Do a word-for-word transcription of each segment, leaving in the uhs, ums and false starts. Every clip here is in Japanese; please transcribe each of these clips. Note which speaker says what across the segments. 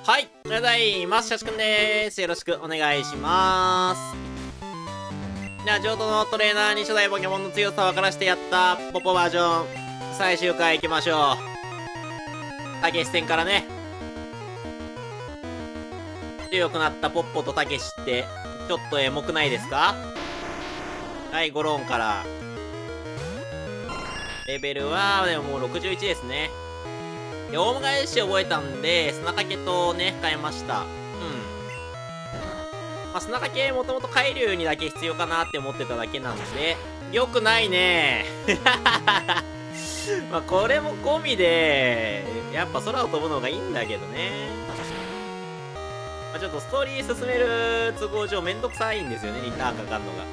Speaker 1: はい、おはようございます。シャチくんでーす。よろしくお願いしまーす。じゃあ、浄土のトレーナーに初代ポケモンの強さを分からしてやったポポバージョン、最終回行きましょう。たけし戦からね。強くなったポッポとたけしって、ちょっとエモくないですか？はい、ゴローンから。レベルは、でももうろくじゅういちですね。で、オウム返し覚えたんで、砂かけとね、変えました。うん。まあ、砂かけもともと海流にだけ必要かなって思ってただけなんで、よくないねまあ、これも込みで、やっぱ空を飛ぶのがいいんだけどね。まあ、ちょっとストーリー進める都合上めんどくさいんですよね、リターンかかんのが。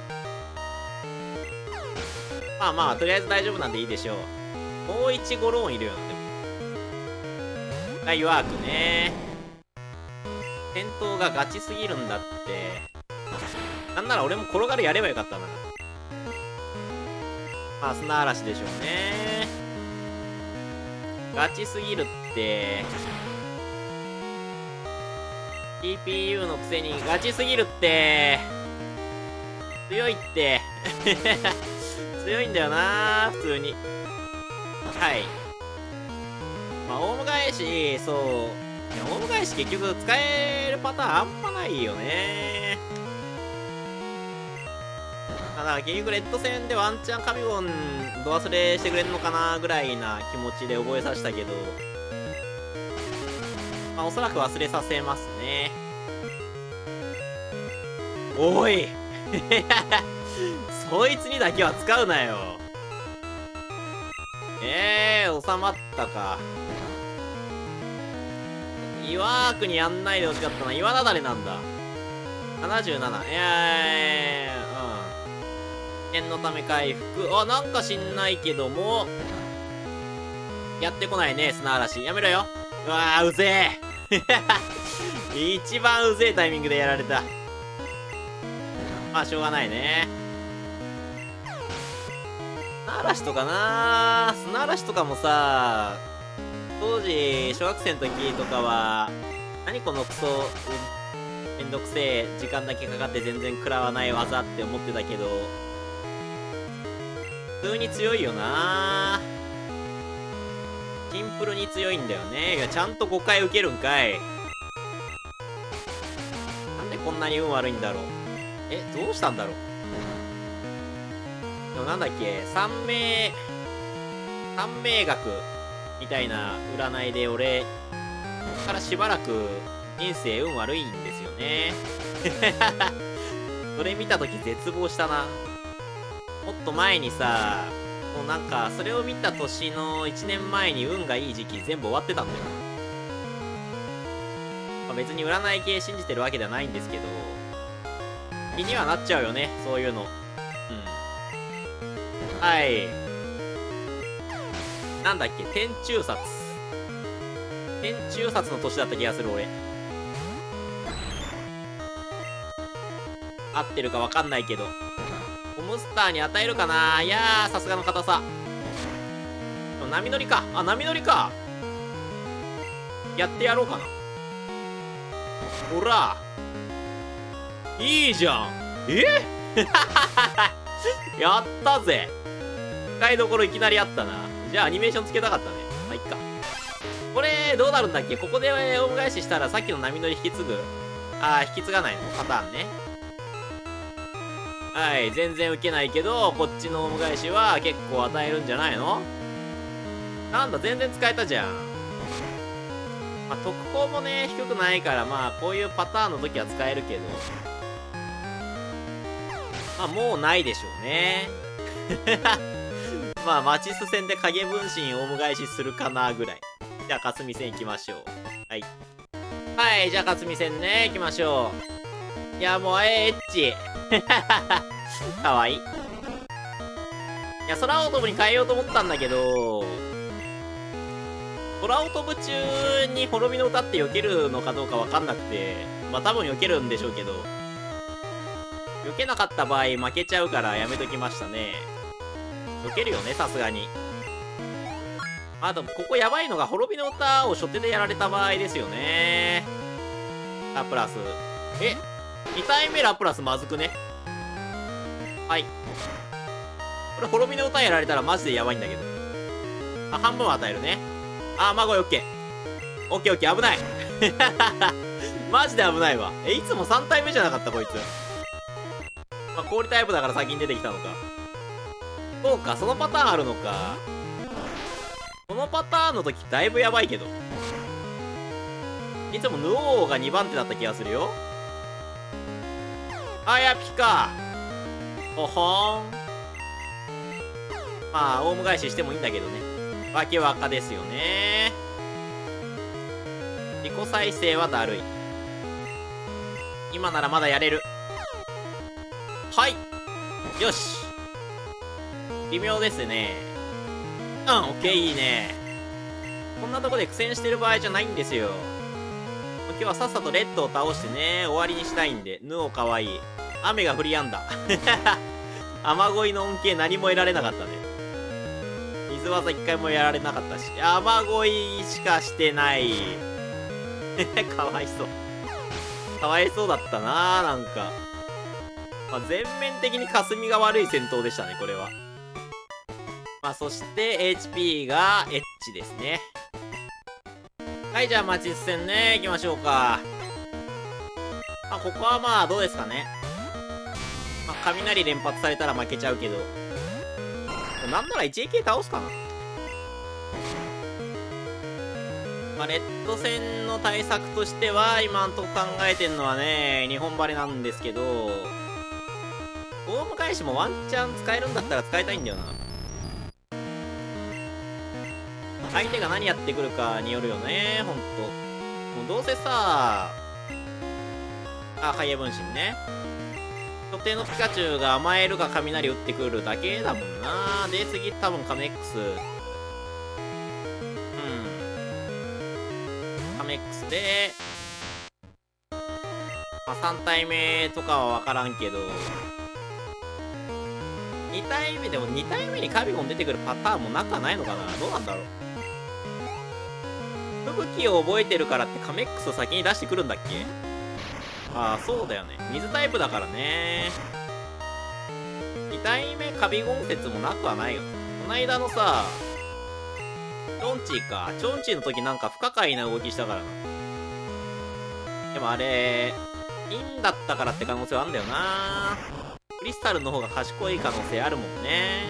Speaker 1: まあまあ、とりあえず大丈夫なんでいいでしょう。もう一ゴローンいるよな、でも。はい、ワークね。戦闘がガチすぎるんだって。なんなら俺も転がるやればよかったな。まあ、砂嵐でしょうね。ガチすぎるって。シーピーユー のくせにガチすぎるって。強いって。強いんだよな普通に。はい。まあ、オウム返し、そう。いや、オウム返し結局使えるパターンあんまないよね。だから結局レッド戦でワンチャン神ゴンド忘れしてくれんのかなぐらいな気持ちで覚えさせたけど、まあ、おそらく忘れさせますね。おいそいつにだけは使うなよ。ええー、収まったか。岩ークにやんないでほしかったな。岩なだれなんだ。ななじゅうなな。いやー、うん。念のため回復。あ、なんか知んないけども。やってこないね、砂嵐。やめろよ。うわー、うぜえ。一番うぜえタイミングでやられた。まあ、しょうがないね。砂嵐とかなー。砂嵐とかもさ、当時、小学生の時とかは、何このクソ、めんどくせえ、時間だけかかって全然食らわない技って思ってたけど、普通に強いよな。シンプルに強いんだよね。いや、ちゃんとごかい受けるんかい。なんでこんなに運悪いんだろう。え、どうしたんだろう。でもなんだっけ、三名、三名学。みたいな占いで俺、ここからしばらく人生運悪いんですよね。それ見たとき絶望したな。もっと前にさ、もうなんか、それを見た年のいちねんまえに運がいい時期全部終わってたんだよ。まあ、別に占い系信じてるわけではないんですけど、気にはなっちゃうよね、そういうの。うん。はい。なんだっけ、天中殺。天中殺の年だった気がする、俺。合ってるかわかんないけど。ホムスターに与えるかないやー、さすがの硬さ。でも波乗りか。あ、波乗りか。やってやろうかな。ほら。いいじゃん。えやったぜ。使いどころいきなりあったな。じゃあアニメーションつけたかったね。まあ、いっか。これ、どうなるんだっけ？ここでオウム返ししたらさっきの波乗り引き継ぐ。あー、引き継がないのパターンね。はい、全然受けないけど、こっちのオウム返しは結構与えるんじゃないの？なんだ、全然使えたじゃん。まあ、特攻もね、低くないから、まあ、こういうパターンの時は使えるけど。まあ、もうないでしょうね。まあ、マチス戦で影分身オウム返しするかなぐらい。じゃあ、霞戦行きましょう。はい。はい、じゃあ、霞戦ね、行きましょう。いや、もう、えー、エッチ。かわいい。いや、空を飛ぶに変えようと思ったんだけど、空を飛ぶ中に滅びの歌って避けるのかどうかわかんなくて、まあ、多分避けるんでしょうけど、避けなかった場合負けちゃうからやめときましたね。避けるよね、さすがに。 あと、ここやばいのが、滅びの歌を初手でやられた場合ですよね。ラプラス。え ?に 体目ラプラスまずくね。はい。これ、滅びの歌やられたらマジでやばいんだけど。あ、半分は与えるね。あ、まごいオッケー。オッケーオッケー、危ない。マジで危ないわ。え、いつもさん体目じゃなかったこいつ。まあ、氷タイプだから先に出てきたのか。そうか、そのパターンあるのか。このパターンの時だいぶやばいけど。いつもヌオーがにばん手だった気がするよ。あやピカ。ほほーん。まあ、オウム返ししてもいいんだけどね。わけわかですよね。自己再生はだるい。今ならまだやれる。はい。よし。微妙ですね。うん、オッケー、いいね。こんなとこで苦戦してる場合じゃないんですよ。今日はさっさとレッドを倒してね、終わりにしたいんで。ヌオかわいい。雨が降り止んだ。雨乞いの恩恵何も得られなかったね。水技一回もやられなかったし。雨乞いしかしてない。かわいそう。かわいそうだったなー、なんか。まあ、全面的に霞が悪い戦闘でしたね、これは。まあ、そして、エイチピー がエッチですね。はい、じゃあ、マチス戦ね、行きましょうか。まあ、ここはまあ、どうですかね。まあ、雷連発されたら負けちゃうけど。なんなら いちエーケー 倒すかな。まあ、レッド戦の対策としては、今んとこ考えてんのはね、日本バレなんですけど、オウム返しもワンチャン使えるんだったら使いたいんだよな。相手が何やってくるかによるよね、ほんと。もうどうせさ、あ、ハイエ分身ね。特定のピカチュウが甘えるか雷打ってくるだけだもんな。で、次多分カメックス。うん。カメックスで、まあ、さん体目とかはわからんけど、に体目でもに体目にカビゴン出てくるパターンもなくはないのかな。どうなんだろう。吹雪を覚えてるからってカメックスを先に出してくるんだっけ。ああ、そうだよね。水タイプだからね。に体目カビゴン説もなくはないよ。こないだのさ、チョンチーか。チョンチーの時なんか不可解な動きしたからな。でもあれ、インだったからって可能性はあんだよな。クリスタルの方が賢い可能性あるもんね。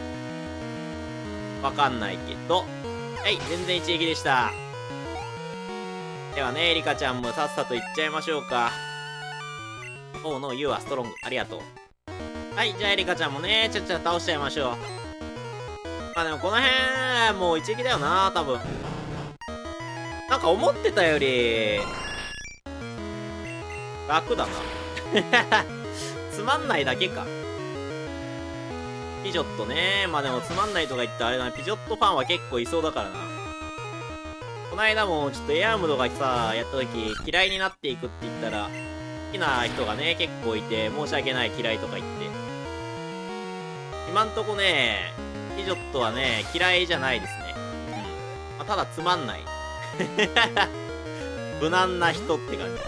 Speaker 1: わかんないけど。はい、全然一撃でした。ではね、エリカちゃんもさっさといっちゃいましょうか。おうの、ユーはストロング。ありがとう。はい、じゃあエリカちゃんもね、ちゃっちゃ倒しちゃいましょう。まあでもこの辺、もう一撃だよな、多分。なんか思ってたより、楽だな。つまんないだけか。ピジョットね。まあでもつまんないとか言ってあれだな。ピジョットファンは結構いそうだからな。この間もちょっとエアムドがさ、やった時嫌いになっていくって言ったら、好きな人がね、結構いて、申し訳ない嫌いとか言って。今んとこね、ピジョットはね、嫌いじゃないですね。うん。まあ、ただつまんない。無難な人って感じ。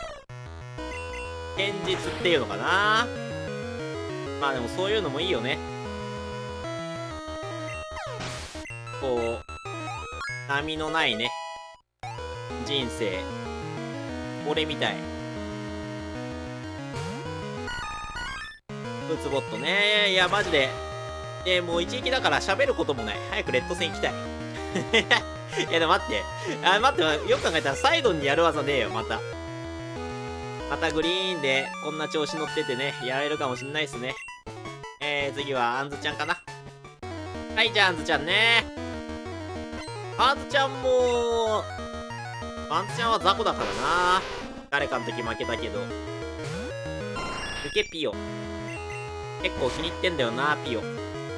Speaker 1: 堅実っていうのかな。まあでもそういうのもいいよね。こう、波のないね。人生。俺みたい。ウツボットね。いや、マジで。え、もう一撃だから喋ることもない。早くレッド戦行きたい。いや、でも待って。あ、待って、よく考えたらサイドにやる技ねえよ、また。またグリーンでこんな調子乗っててね、やられるかもしんないっすね。えー、次はアンズちゃんかな。はい、じゃあアンズちゃんね。アンズちゃんも、アンズちゃんは雑魚だからな。誰かの時負けたけど。抜けピオ。結構気に入ってんだよな、ピオ。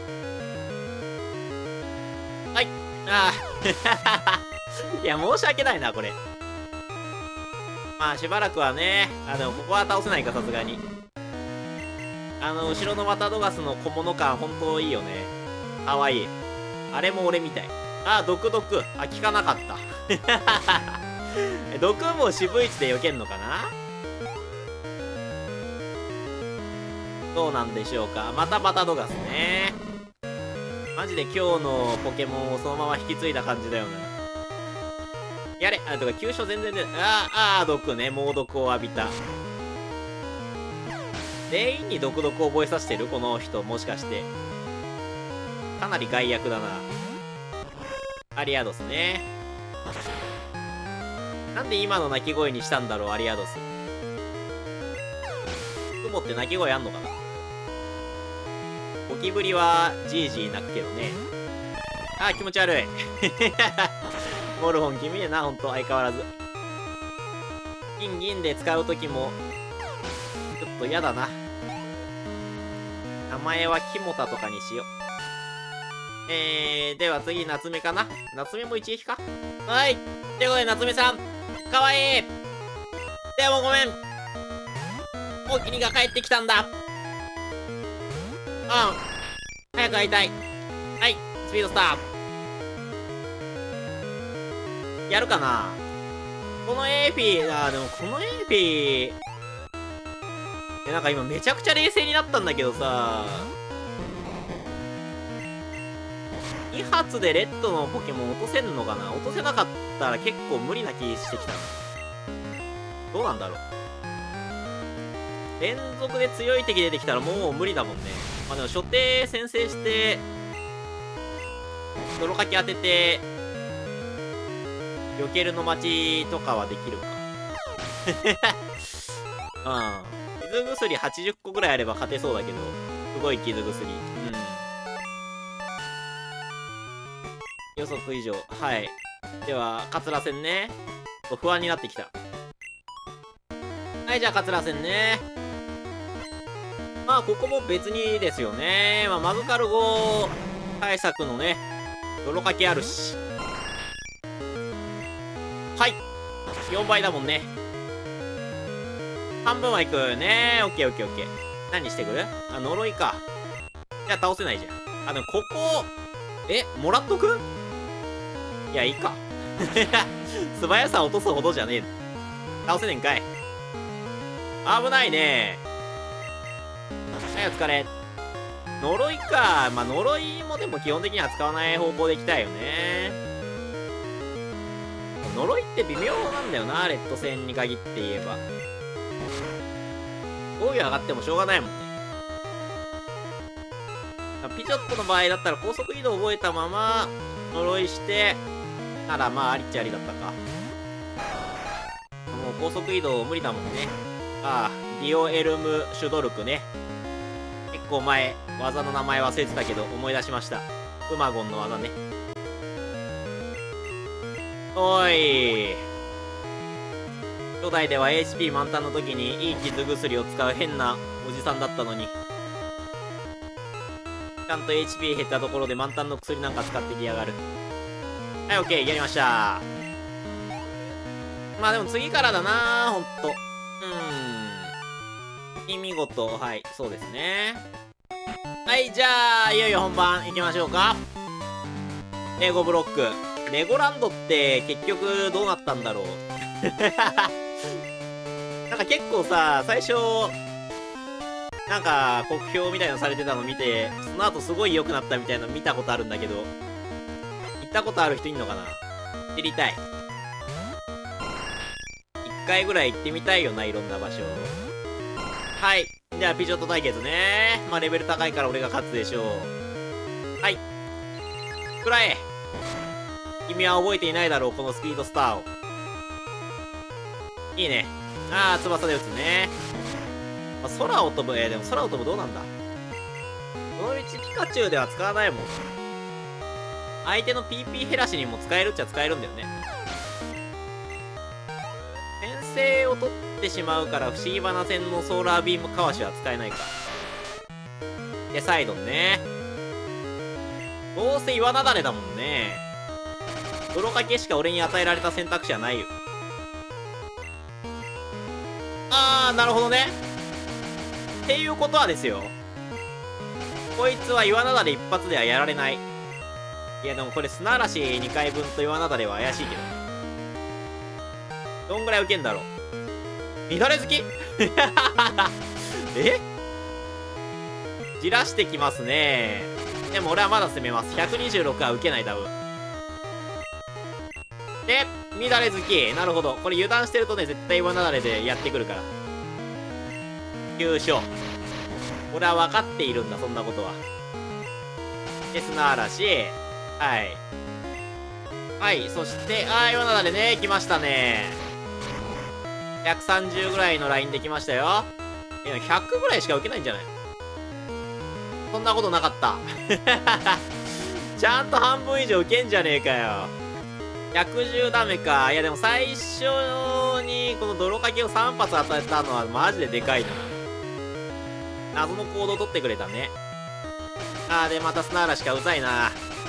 Speaker 1: はい。ああ。いや、申し訳ないな、これ。まあ、しばらくはね。あ、でもここは倒せないか、さすがに。あの、後ろのマタドガスの小物感、ほんといいよね。かわいい。あれも俺みたい。 あ、毒毒。あ、効かなかった。毒も渋い位置で避けんのかな。どうなんでしょうか。またバタドガスね。マジで今日のポケモンをそのまま引き継いだ感じだよな。やれ。あ、とか急所全然出ない。あー、あー、毒ね。猛毒を浴びた。全員に毒毒を覚えさせてるこの人、もしかして。かなり害悪だな。アリアドスね。なんで今の鳴き声にしたんだろう、アリアドス。雲って鳴き声あんのかな。ゴキブリはじーじー鳴くけどね。あー、気持ち悪い。モルフォン君やな、ほんと、相変わらず。金銀で使うときも、ちょっと嫌だな。名前はキモタとかにしよう。えー、では次、夏目かな。夏目も一撃か。はい。ということで、夏目さん。かわいい。でもごめん。おきにが帰ってきたんだ。うん。早く会いたい。はい。スピードスター。やるかな。このエーフィー、あー、でもこのエーフィー、え、なんか今めちゃくちゃ冷静になったんだけどさ、に発でレッドのポケモン落とせんのかな。落とせなかったら結構無理な気してきたな。どうなんだろう。連続で強い敵出てきたらもう無理だもんね。まあでも初手先制して泥かき当てて避けるの待ちとかはできるか。うん、傷薬はちじゅっこぐらいあれば勝てそうだけど、すごい傷薬。うん、予測以上。はい。では桂戦ね。不安になってきた。はい、じゃあ桂戦ね。まあここも別にですよね。まあマグカルゴ対策のね泥かけあるし。はい、よんばいだもんね。半分はいくね。オッケーオッケーオッケー。何してくる。あ、呪いか。じゃあ倒せないじゃん。あ、でもここえもらっとく。いや、いいか。素早さ落とすほどじゃねえ。倒せねんかい。危ないね。はい、お疲れ。呪いか。まあ、呪いもでも基本的には使わない方向でいきたいよね。呪いって微妙なんだよな、レッド戦に限って言えば。防御上がってもしょうがないもんね。ピチョットの場合だったら高速移動を覚えたまま呪いしてならまあありっちゃありだったか。もう高速移動無理だもんね。ああ、ディオエルム・シュドルクね。結構前技の名前忘れてたけど思い出しました。ウマゴンの技ね。おい、初代では エイチピー 満タンの時にいい傷薬を使う変なおじさんだったのに、ちゃんと エイチピー 減ったところで満タンの薬なんか使ってきやがる。はい、オッケー、やりました。まあでも次からだな、ほんと。うん。見事、はい、そうですね。はい、じゃあ、いよいよ本番行きましょうか。レゴブロック。レゴランドって結局どうなったんだろう。なんか結構さ、最初、なんか酷評みたいなのされてたの見て、その後すごい良くなったみたいなの見たことあるんだけど、行ったことある人いんのかな。知りたい。一回ぐらい行ってみたいよな、いろんな場所。はい。じゃあ、ピチョット対決ね。まあ、レベル高いから俺が勝つでしょう。はい。くらえ。君は覚えていないだろう、このスピードスターを。いいね。あー、翼で撃つね。まあ、空を飛ぶ。えー、でも空を飛ぶどうなんだ。この道ピカチュウでは使わないもん。相手の ピーピー 減らしにも使えるっちゃ使えるんだよね。先制を取ってしまうから不思議花戦のソーラービームかわしは使えないか。で、サイドンね。どうせ岩なだれだもんね。泥かけしか俺に与えられた選択肢はないよ。あー、なるほどね。っていうことはですよ、こいつは岩なだれ一発ではやられない。 いやでもこれ砂嵐にかいぶんと岩なだれは怪しいけど。どんぐらい受けんだろう。乱れ好きえじらしてきますね。でも俺はまだ攻めます。ひゃくにじゅうろくは受けない多分。で、乱れ好き。なるほど。これ油断してるとね、絶対岩なだれでやってくるから。急所。俺は分かっているんだ、そんなことは。で、砂嵐。はい。はい、そして、あー、岩なだれね、来ましたね。ひゃくさんじゅうぐらいのラインで来ましたよ。いや、ひゃくぐらいしか受けないんじゃない？そんなことなかった。ちゃんと半分以上受けんじゃねえかよ。ひゃくじゅうダメか。いやでも最初にこの泥かけをさん発与えたのはマジででかいな。謎の行動取ってくれたね。あーでまた砂嵐か。うざいな。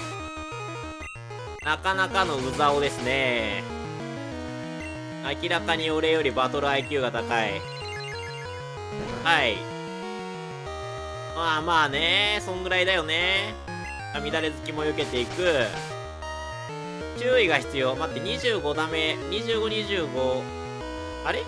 Speaker 1: なかなかのうざおですね。明らかに俺よりバトル アイキュー が高い。はい。まあまあね、そんぐらいだよね。乱れ好きも避けていく。注意が必要。待って、にじゅうごダメ。にじゅうご、にじゅうご。あれ？い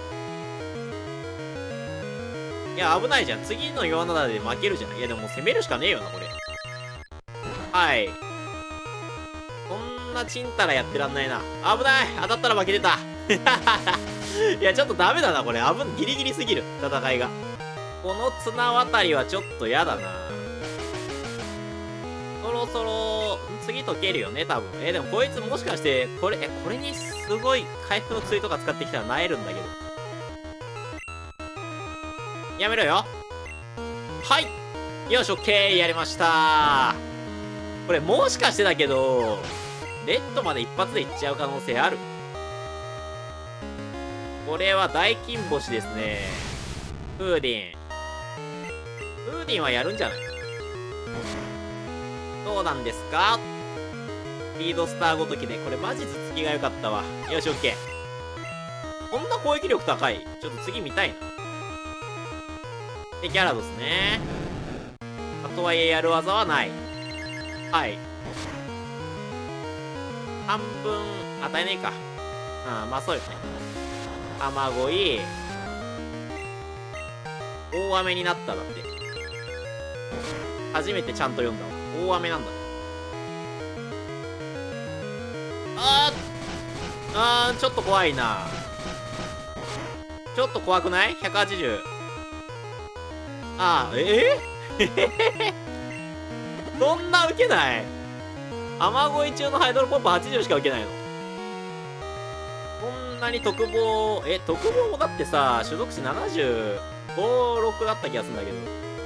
Speaker 1: や、危ないじゃん。次の岩なだれで負けるじゃん。いや、でももう攻めるしかねえよな、これ。はい。そんなちんたらやってらんないな。危ない！当たったら負けてた。いや、ちょっとダメだな、これ。危ん、ギリギリすぎる。戦いが。この綱渡りはちょっと嫌だな。そろそろ、次解けるよね、多分。え、でもこいつもしかして、これ、え、これにすごい回復の薬とか使ってきたら萎えるんだけど。やめろよ。はい。よし、オッケー。やりました。これもしかしてだけど、レッドまで一発でいっちゃう可能性ある。これは大金星ですね。フーディン。フーディンはやるんじゃない？どうなんですか？スピードスターごときで。これマジ頭突きが良かったわ。よし、オッケー。こんな攻撃力高い？ちょっと次見たいな。で、ギャラドスね。とはいえやる技はない。はい。半分与えねえか。ああ、まあそうよね。卵い。大雨になっただって。初めてちゃんと読んだわ。大雨なんだ。あーあー、ちょっと怖いな。ちょっと怖くない？ ひゃくはちじゅう。ああ、ええそんな受けない？雨乞い中のハイドロポンプはちじゅうしか受けないの？こんなに特防、え、特防もだってさ、所属値ななじゅうご、ろくだった気がするんだけど。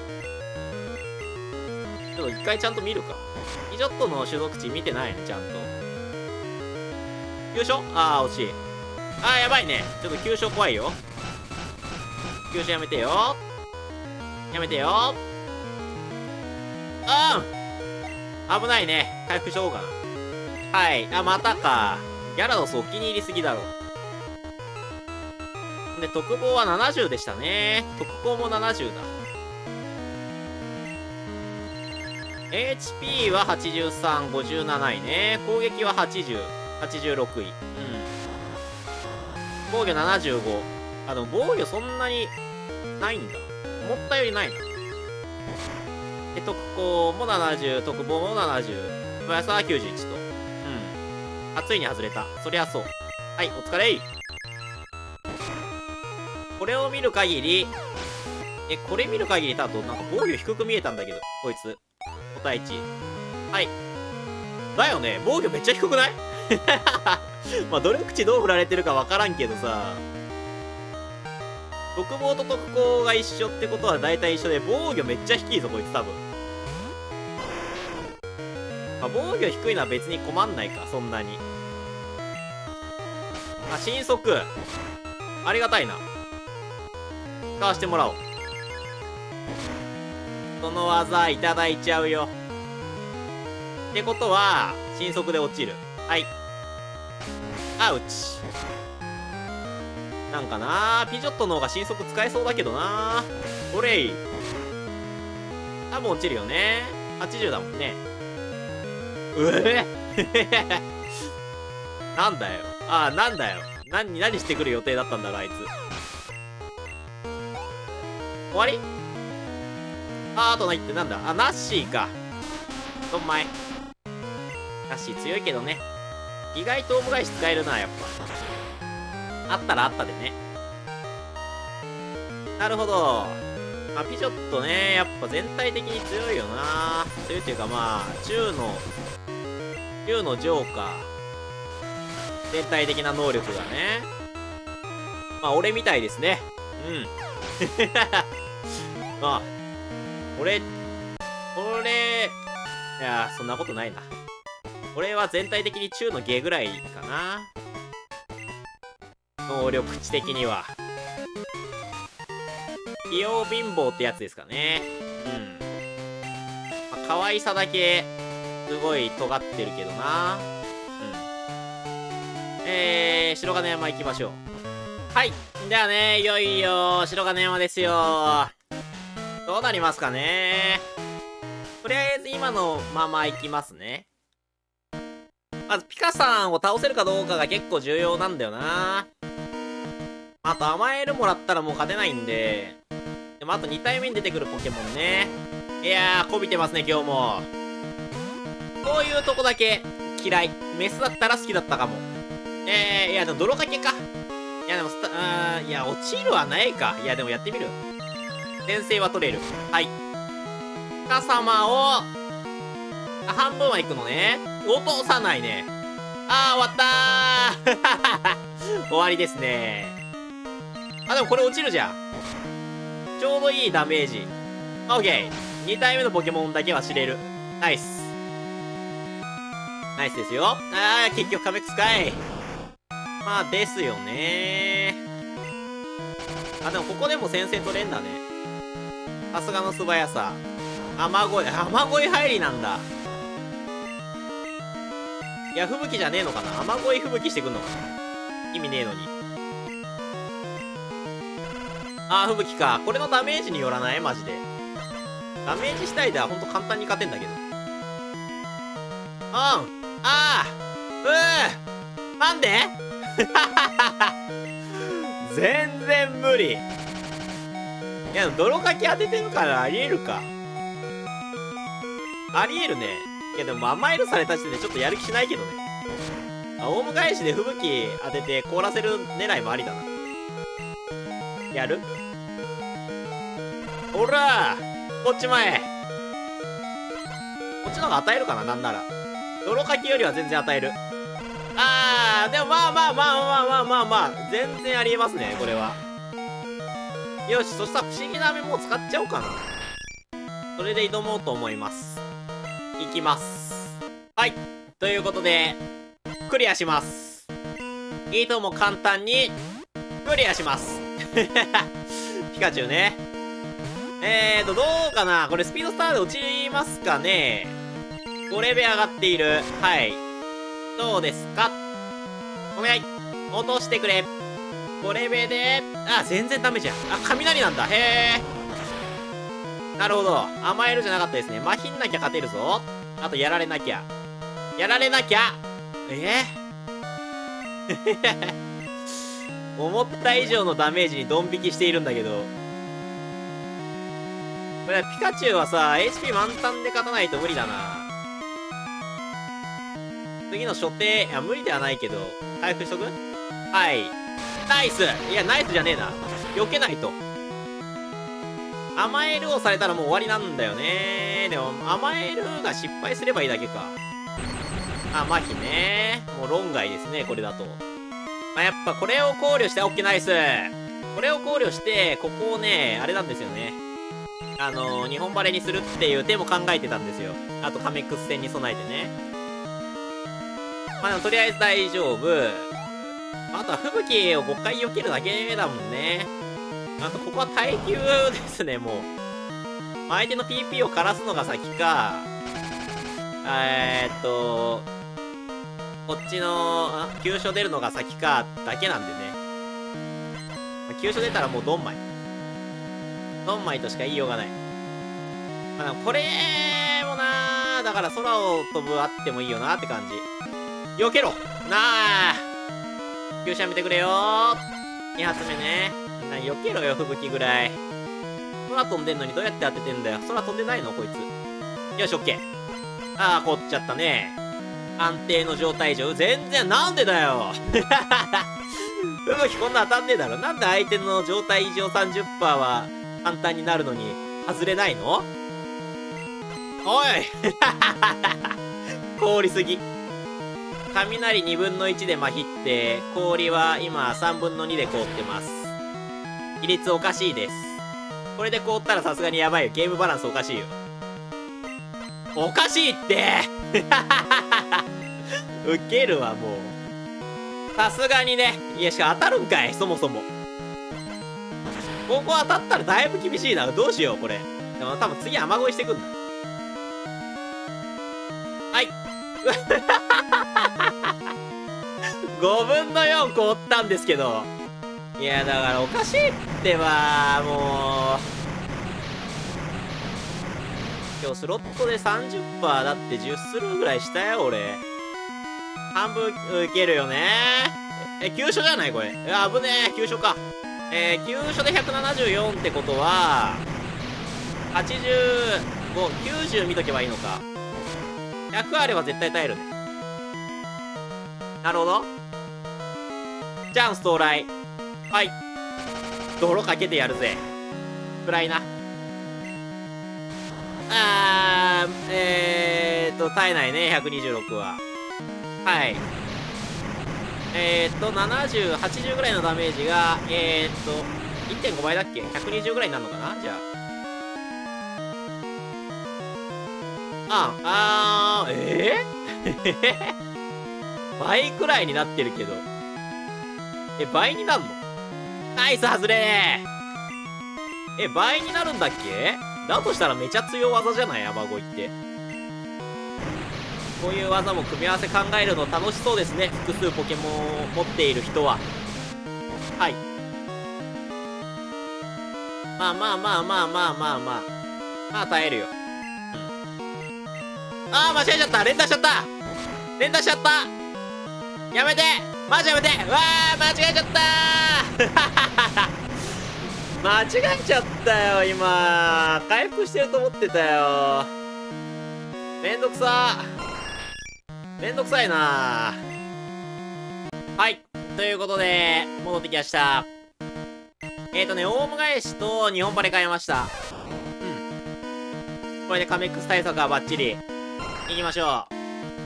Speaker 1: ちょっと一回ちゃんと見るか。イジョットの所属値見てないね、ちゃんと。急所？ああ、惜しい。ああ、やばいね。ちょっと急所怖いよ。急所やめてよ。やめてよ。うん。危ないね。回復しようかな。はい。あ、またか。ギャラドスお気に入りすぎだろ。で、特防はななじゅうでしたね。特攻もななじゅうだ。エイチピー ははちじゅうさん、ごじゅうなないね。攻撃ははちじゅう、はちじゅうろくい。うん。防御ななじゅうご。あ、でも防御そんなにないんだ。思ったよりないな。で、特攻もななじゅう、特防もななじゅう。プラスはきゅうじゅういちと。うん。あ、ついに外れた。そりゃそう。はい、お疲れ。これを見る限り、え、これ見る限りだとなんか防御低く見えたんだけど、こいつ。個体値。はい。だよね。防御めっちゃ低くない？まあ、努力値どう振られてるかわからんけどさ。特防と特攻が一緒ってことは大体一緒で、防御めっちゃ低いぞ、こいつ多分。まあ、防御低いのは別に困んないか、そんなに。あ、神速。ありがたいな。使わせてもらおう。その技いただいちゃうよ。ってことは、神速で落ちる。はい。アウチ。なんかなー、ピジョットの方が神速使えそうだけどなー。おれい。多分落ちるよね。はちじゅうだもんね。 えなんだよ。ああ、なんだよ。何、何してくる予定だったんだろう、あいつ。終わり？あー、あとないってなんだ？あ、ナッシーか。どんまい。ナッシー強いけどね。意外とオウム返し使えるな、やっぱ。あったらあったでね。なるほど。まあ、ピジョットね、やっぱ全体的に強いよな。強いっていうかまあ、中の、中のジョーカー。全体的な能力がね。まあ、俺みたいですね。うん。まあ、俺、俺、いや、そんなことないな。俺は全体的に中の下ぐらいかな。能力値的には。器用貧乏ってやつですかね。うん。まあ、可愛さだけ、すごい尖ってるけどな。うん。えー、白金山行きましょう。はい。じゃあね、いよいよ、白金山ですよ。どうなりますかね。とりあえず今のまま行きますね。まず、ピカさんを倒せるかどうかが結構重要なんだよな。あと、甘えるもらったらもう勝てないんで。でも、あとに体目に出てくるポケモンね。いやー、こびてますね、今日も。こういうとこだけ嫌い。メスだったら好きだったかも。えー、いや、でも泥かけか。いや、でもスタ、あー、いや、落ちるはないか。いや、でもやってみる。先制は取れる。はい。ピカ様を、あ、半分は行くのね。落とさないね。あー、終わったー終わりですね。あ、でもこれ落ちるじゃん。ちょうどいいダメージ。オッケー。に体目のポケモンだけは知れる。ナイス。ナイスですよ。あー、結局カメクスかい。まあ、ですよねー。あ、でもここでも先制取れんだね。さすがの素早さ。雨乞い、雨乞い入りなんだ。いや、吹雪じゃねえのかな。雨乞い吹雪してくんのかな。意味ねえのに。あー、吹雪か。これのダメージによらないマジで。ダメージ次第ではほんと簡単に勝てんだけど。うん。ああうーなんで全然無理。いや、泥かき当ててるからありえるか。ありえるね。いや、でも甘えるされた時点でちょっとやる気しないけどね。あ、オウム返しで吹雪当てて凍らせる狙いもありだな。やる？ほらこっち前。こっちの方が与えるかな、なんなら。泥かきよりは全然与える。あー、でもまあまあまあまあまあまあまあ、全然ありえますね、これは。よし、そしたら不思議な飴もう使っちゃおうかな。それで挑もうと思います。いきます。はい。ということで、クリアします。いとも簡単に、クリアします。ピカチュウね。えーと、どうかなこれスピードスターで落ちますかね。ごレベル上がっている。はい。どうですか？お願い。落としてくれ。ごレベルで、あ、全然ダメじゃん。あ、雷なんだ。へー。なるほど。甘えるじゃなかったですね。麻痺んなきゃ勝てるぞ。あと、やられなきゃ。やられなきゃ。えー、思った以上のダメージにドン引きしているんだけど。これ、ピカチュウはさ、エイチピー 満タンで勝たないと無理だな。次の所定、いや、無理ではないけど、回復しとく？はい。ナイス！いや、ナイスじゃねえな。避けないと。甘えるをされたらもう終わりなんだよね。でも、甘えるが失敗すればいいだけか。あ、麻痺ね。もう論外ですね、これだと。まあ、やっぱこれを考慮して、オッケーナイス。これを考慮して、ここをね、あれなんですよね。あのー、日本バレにするっていう手も考えてたんですよ。あと、カメックス戦に備えてね。まあでもとりあえず大丈夫。あとは吹雪をごかい避けるだけだもんね。あとここは耐久ですね、もう。相手の ピーピー を枯らすのが先か、えーっと、こっちの、あ、急所出るのが先か、だけなんでね。まあ、急所出たらもうドンマイ。ドンマイとしか言いようがない。まあでもこれもなー、 な。だから空を飛ぶあってもいいよなって感じ。避けろなあ。急車見てくれよー。に発目ね。な、避けろよ、吹雪ぐらい。空飛んでんのにどうやって当ててんだよ。空飛んでないのこいつ。よし、オッケー。ああ、凍っちゃったね。安定の状態上。全然、なんでだよ吹雪こんな当たんねえだろ。なんで相手の状態異常 さんじゅっパーセント は簡単になるのに外れないの？おい氷すぎ。雷にぶんのいちでまひって、氷は今さんぶんのにで凍ってます。比率おかしいです。これで凍ったらさすがにやばいよ。ゲームバランスおかしいよ。おかしいってウケるわ、もう。さすがにね。いや、しか当たるんかい、そもそも。ここ当たったらだいぶ厳しいな。どうしよう、これ。でも多分次雨乞いしてくんな。はい。ごぶんのよん凍ったんですけど。いや、だからおかしいってば、もう。今日スロットで さんじゅっパーセント だってじゅうスルーぐらいしたよ、俺。半分受けるよね。え、急所じゃないこれ。いや、危ねえ、急所か。えー、急所でひゃくななじゅうよんってことは、はちじゅうご、きゅうじゅう見とけばいいのか。ひゃくあれば絶対耐えるね。なるほど。チャンス到来。はい。泥かけてやるぜ。暗いな。あー、えーっと、耐えないね、ひゃくにじゅうろくは。はい。えーっと、ななじゅう、はちじゅうぐらいのダメージが、えーっと、いってんご 倍だっけ ?ひゃくにじゅう ぐらいになるのかなじゃあ。あ、あー、えー、倍くらいになってるけど。え、倍になるの？ナイス外れー。え、倍になるんだっけ？だとしたらめちゃ強い技じゃない？雨乞いって。こういう技も組み合わせ考えるの楽しそうですね。複数ポケモンを持っている人は。はい。まあまあまあまあまあまあまあ。まあ耐えるよ。うん。ああ、間違えちゃった。連打しちゃった。連打しちゃった。やめて。マジやめて。うわあ、間違えちゃった間違えちゃったよ、今。回復してると思ってたよ。めんどくさ。めんどくさいな。はい。ということで、戻ってきました。えーとね、オウム返しと日本バレ変えました。うん。これでカメックス対策はバッチリ。いきましょう。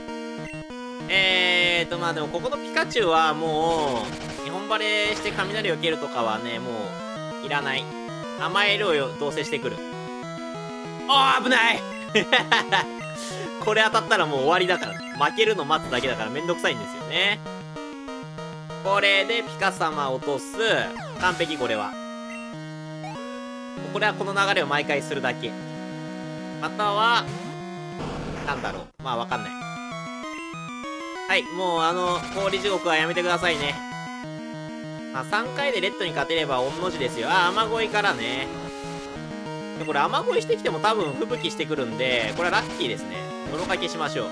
Speaker 1: えーと、まあでもここのピカチュウはもう、日本バレして雷を受けるとかはね、もう、いらない。甘えるをどうせしてくる。あー、危ないこれ当たったらもう終わりだから。負けるの待つだけだからめんどくさいんですよね。これでピカ様落とす。完璧、これは。これはこの流れを毎回するだけ。または、なんだろう。まあわかんない。はい、もうあの、氷地獄はやめてくださいね。まあさんかいでレッドに勝てれば御の字ですよ。あ、雨乞いからね。で、これ雨乞いしてきても多分吹雪してくるんで、これはラッキーですね。泥かけしましょ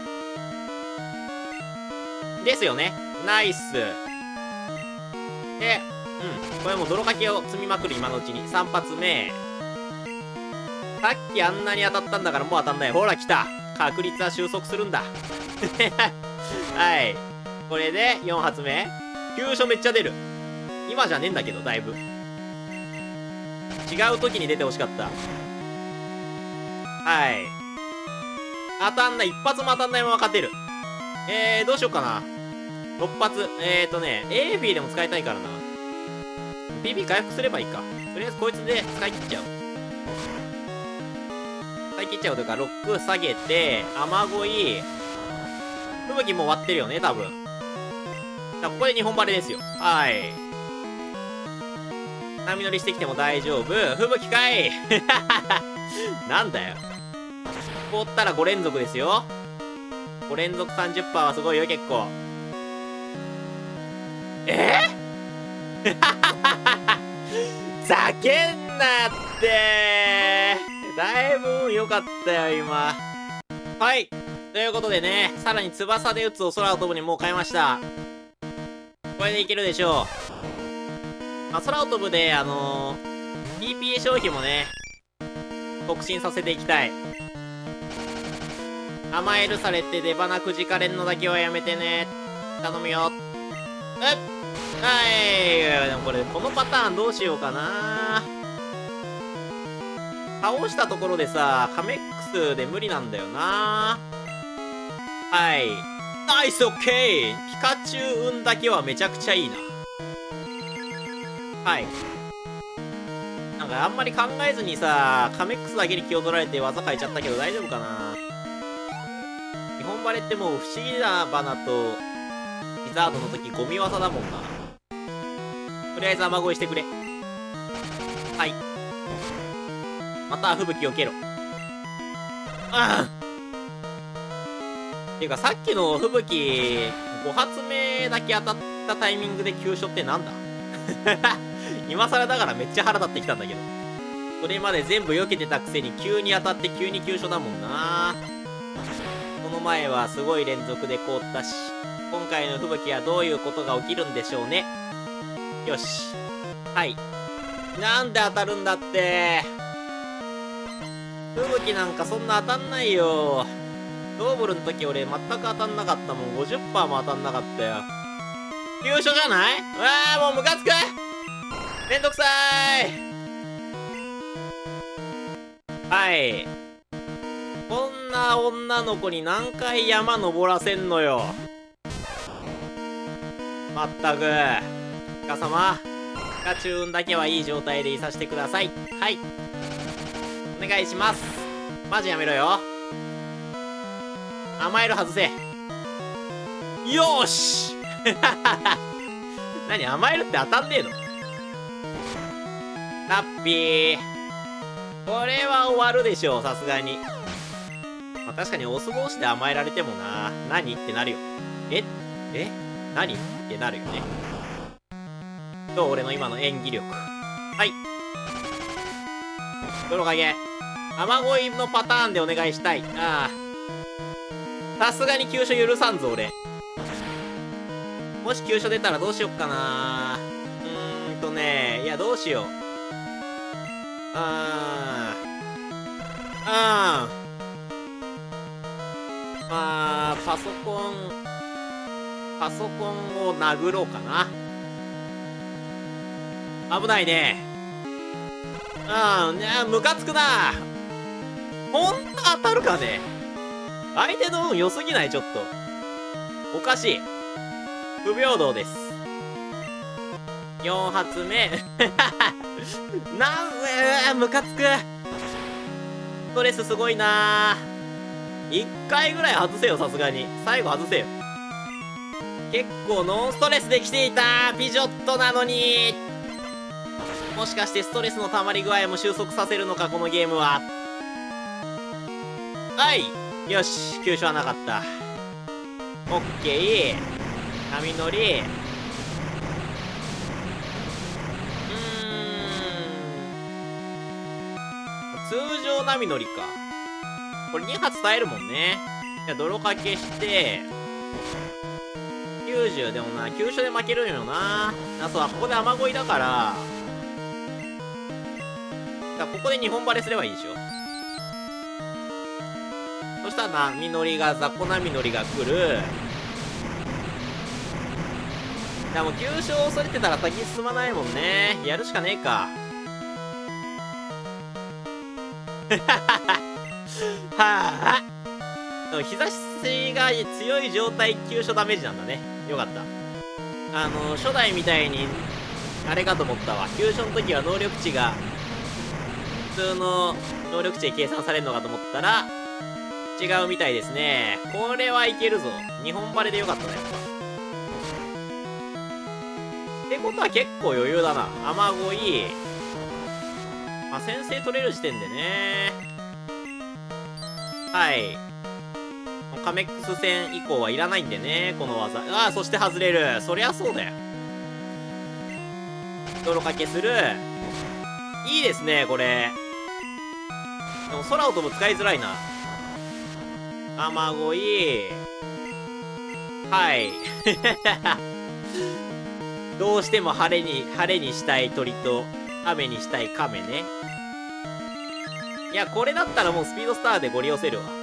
Speaker 1: う。ですよね。ナイス。で、うん。これもう泥かけを積みまくる今のうちに。さん発目。さっきあんなに当たったんだからもう当たんない。ほら来た。確率は収束するんだ。はい。これでよん発目。急所めっちゃ出る。今じゃねえんだけど、だいぶ。違う時に出てほしかった。はい。当たんない。一発も当たんないまま勝てる。えー、どうしようかな。ろっ発。えーとね、エーフィーでも使いたいからな。ピーピー 回復すればいいか。とりあえずこいつで使い切っちゃう。使い切っちゃうというか、ロック下げて、雨乞い。吹雪もう終わってるよね、多分。ここで日本バレですよ。はい。波乗りしてきても大丈夫。吹雪かいなんだよ。凍ったらご連続ですよ。ご連続 さんじゅっパーセント はすごいよ、結構。えー、ざけんなってー。だいぶ良かったよ、今。 はい。ということでね、さらに翼で撃つを空を飛ぶにもう変えました。これでいけるでしょう。まあ、空を飛ぶで、あのー、ピーピーエー 消費もね、促進させていきたい。甘えるされて出花くじかれんのだけはやめてね。頼むよ。えっはい。でもこれ、このパターンどうしようかな。倒したところでさ、カメックスで無理なんだよな。はい。ナイスオッケー。ピカチュウ運だけはめちゃくちゃいいな。はい。なんかあんまり考えずにさ、カメックスだけに気を取られて技変えちゃったけど大丈夫かな。日本バレってもう不思議な花とリザードの時ゴミ技だもんな。とりあえず雨乞いしてくれ。はい。また吹雪を蹴ろ。ああっていうかさっきの吹雪ご発目だけ当たったタイミングで急所ってなんだ今更だからめっちゃ腹立ってきたんだけど。それまで全部避けてたくせに急に当たって急に急所だもんな。この前はすごい連続で凍ったし、今回の吹雪はどういうことが起きるんでしょうね。よし。はい。なんで当たるんだって。吹雪なんかそんな当たんないよ。ドーブルの時俺全く当たんなかったもん。ごじゅっパーセント も当たんなかったよ。急所じゃない？うわーもうムカつく！めんどくさーい。はい。こんな女の子に何回山登らせんのよ。まったく。イカ様、ピカチュウ運だけはいい状態でいさせてください。はい。お願いします。マジやめろよ。甘える外せ。よーし何甘えるって当たんねえの？ラッピー。これは終わるでしょう、さすがに。まあ、確かにオス同士で甘えられてもな。何ってなるよ。ええ何ってなるよね。どう俺の今の演技力。はい。泥影。雨乞いのパターンでお願いしたい。ああ。さすがに急所許さんぞ、俺。もし急所出たらどうしよっかな。うーんとね、いや、どうしよう。あー。あー。まあ、パソコン、パソコンを殴ろうかな。危ないね。うん、いや、ムカつくな。こんな当たるかね。相手の運良すぎない？ちょっと。おかしい。不平等です。よん発目。なん、えー、ムカつく。ストレスすごいな。いっかいぐらい外せよ、さすがに。最後外せよ。結構ノンストレスで来ていたピジョットなのに。もしかしてストレスの溜まり具合も収束させるのか、このゲームは。はい。よし、急所はなかった。オッケー。波乗り。うーん。通常波乗りか。これに発耐えるもんね。じゃあ、泥かけして、きゅうじゅうでもな、急所で負けるんよな。あ、そう、ここで雨乞いだから、だからここでにほんバレすればいいでしょ。そしたら波乗りが、雑魚波乗りが来る。いやもう急所を恐れてたら先に進まないもんね。やるしかねえか。はあ。でも日差しが強い状態急所ダメージなんだね。よかった。あの、初代みたいに、あれかと思ったわ。急所の時は能力値が、普通の能力値で計算されるのかと思ったら、違うみたいですね。これはいけるぞ。日本バレでよかったね、やっぱ。ってことは結構余裕だな。雨乞い。まあ、先制取れる時点でね。はい。カメックス戦以降はいらないんでね、この技。ああ、そして外れる。そりゃそうだよ。泥かけする。いいですね、これ。でも空を飛ぶ使いづらいな。 雨乞い。はい。どうしても晴れに、晴れにしたい鳥と、雨にしたい亀ね。いや、これだったらもうスピードスターでご利用せるわ。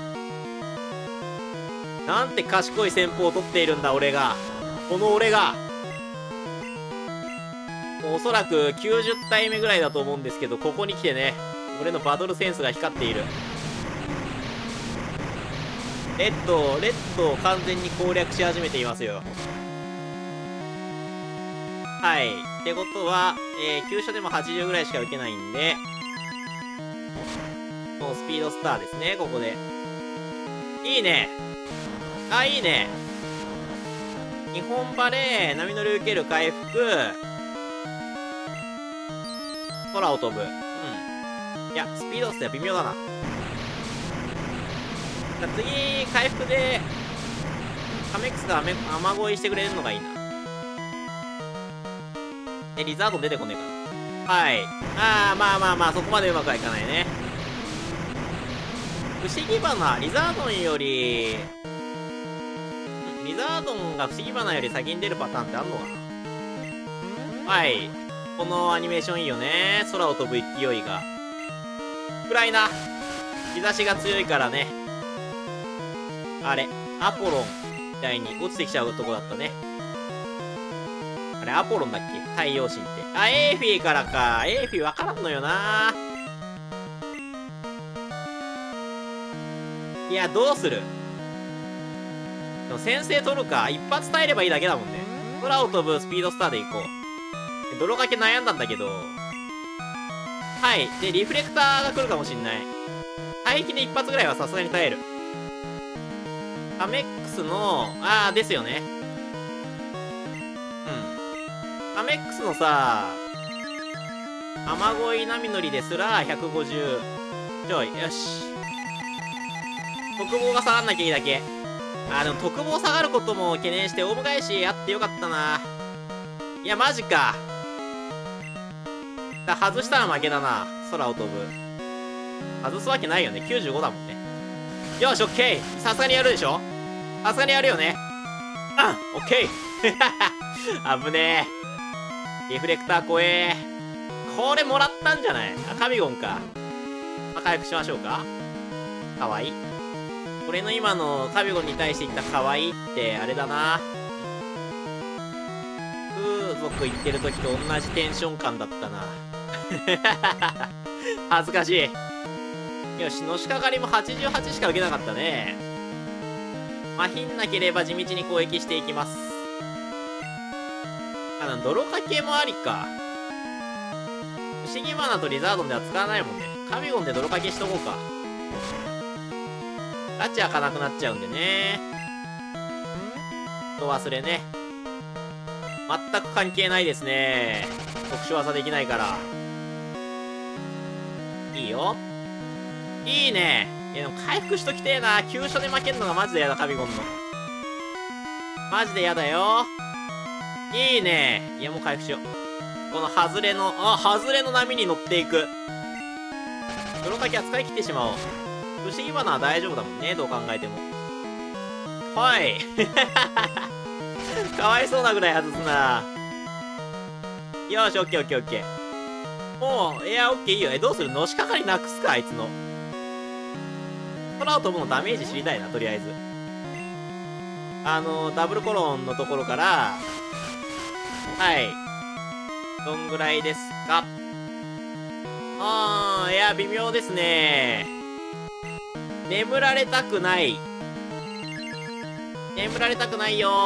Speaker 1: なんて賢い戦法を取っているんだ、俺が。この俺が。もうおそらくきゅうじゅったいめぐらいだと思うんですけど、ここに来てね、俺のバトルセンスが光っている。レッド、レッドを完全に攻略し始めていますよ。はい。ってことは、えー、急所でもはちじゅうぐらいしか受けないんで、もうスピードスターですね、ここで。いいね。あ、いいね。日本バレー、波乗り受ける回復、空を飛ぶ。うん。いや、スピードスター微妙だな。じゃあ次、回復で、カメックスが雨乞いしてくれるのがいいな。え、リザードン出てこねえかな。はい。あー、まあまあまあ、そこまでうまくはいかないね。不思議花、リザードンより、リザードンが不思議花より先に出るパターンってあんのかな。はい。このアニメーションいいよね。空を飛ぶ勢いが。暗いな。日差しが強いからね。あれ、アポロンみたいに落ちてきちゃうとこだったね。あれ、アポロンだっけ、太陽神って。あ、エーフィーからか。エーフィーわからんのよな。いや、どうする。でも先制取るか。一発耐えればいいだけだもんね。空を飛ぶスピードスターで行こう。泥かけ悩んだんだけど。はい。で、リフレクターが来るかもしんない。排気で一発ぐらいはさすがに耐える。カメックスの、あー、ですよね。うん。カメックスのさ、雨乞い波乗りですらひゃくごじゅうちょい。よし。特防が下がんなきゃいいだけ。あー、でも特防下がることも懸念して、オウム返しあってよかったな。いや、マジか。だ外したら負けだな。空を飛ぶ。外すわけないよね。きゅうじゅうごだもんね。よし、オッケー。さすがにやるでしょ。さすがにやるよね。あん、オッケー。危ねえ。リフレクター怖え。これもらったんじゃない。あ、カビゴンか。まあ、回復しましょうか。かわいい。俺の今のカビゴンに対して言ったかわいいって、あれだな。風俗行ってる時と同じテンション感だったな。恥ずかしい。よし、のしかかりもはちじゅうはちしか受けなかったね。まひんなければ地道に攻撃していきます。あの、泥かけもありか。不思議マナとリザードンでは使わないもんね。カビゴンで泥かけしとこうか。ガチ開かなくなっちゃうんでね。と忘れね。全く関係ないですね。特殊技できないから。いいよ。いいね。いやでも回復しときてえな。急所で負けんのがマジでやだ、カビゴンの。マジでやだよ。いいね。いやもう回復しよう。この外れの、あ、外れの波に乗っていく。泥かけは使い切ってしまおう。不思議花は大丈夫だもんね、どう考えても。はい。かわいそうなぐらい外すな。よし、オッケーオッケーオッケー。もう、いや、オッケーいいよ。え、どうする？のしかかりなくすか、あいつの。空を飛ぶのダメージ知りたいな、とりあえず。あの、ダブルコロンのところから、はい。どんぐらいですか？あー、いや、微妙ですね。眠られたくない。眠られたくないよー。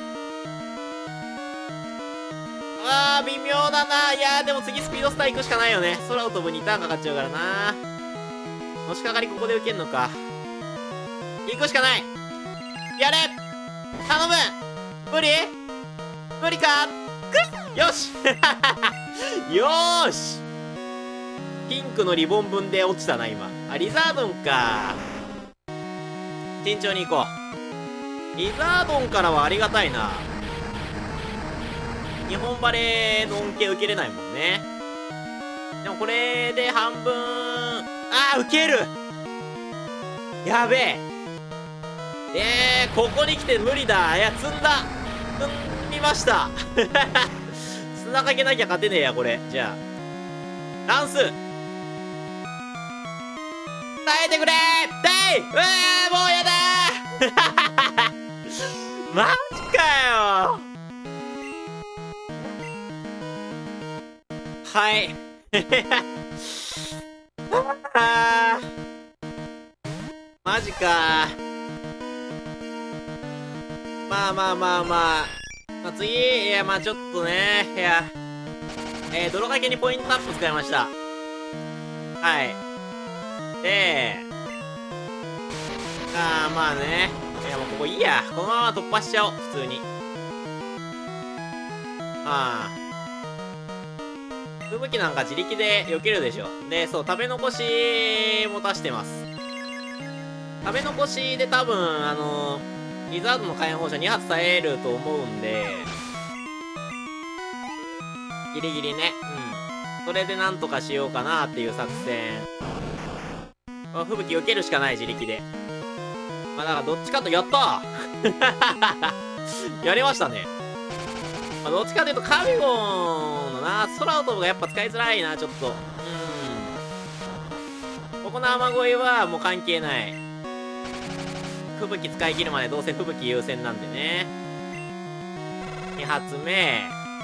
Speaker 1: あー、微妙だな。いやー、でも次スピードスター行くしかないよね。空を飛ぶにターンかかっちゃうからな。のしかかりここで受けんのか。行くしかない。やれ頼む。無理無理か。くっよしよーし、ピンクのリボン分で落ちたな、今。あ、リザードンか。慎重に行こう。リザードンからはありがたいな。日本バレーの恩恵受けれないもんね。でもこれで半分、あー、受ける。やべえ。 えー、ここに来て無理だ。いや、積んだ。積みました。砂かけなきゃ勝てねえや、これ。じゃあ。ダンス耐えてくれーデイうわーもうやだーマジかよはいあマジかまあまあまあまあ、まあ、次いやまあちょっとねいやえー、泥かけにポイントアップ使いましたはいでああまあねいやもうここいいやこのまま突破しちゃおう普通にああ吹雪なんか自力で避けるでしょでそう食べ残しも出してます食べ残しで多分あのリザードの火炎放射に発耐えると思うんでギリギリねうんそれでなんとかしようかなっていう作戦吹雪避けるしかない自力でまあだからどっちかとやったやりましたね、まあ、どっちかというとカビゴンのな空を飛ぶがやっぱ使いづらいなちょっとうんここの雨乞いはもう関係ない吹雪使い切るまでどうせ吹雪優先なんでねに発目